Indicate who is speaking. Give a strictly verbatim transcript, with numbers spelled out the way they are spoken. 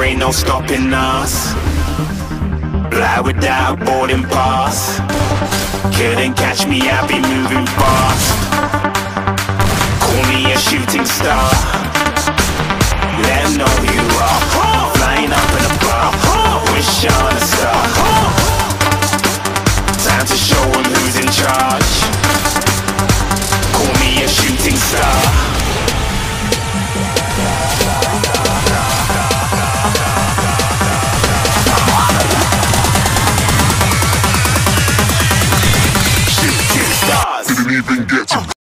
Speaker 1: ain't no stopping us. Fly without a boarding pass. Couldn't catch me, I'll be moving fast. Call me a shooting star. Let 'em know who you are.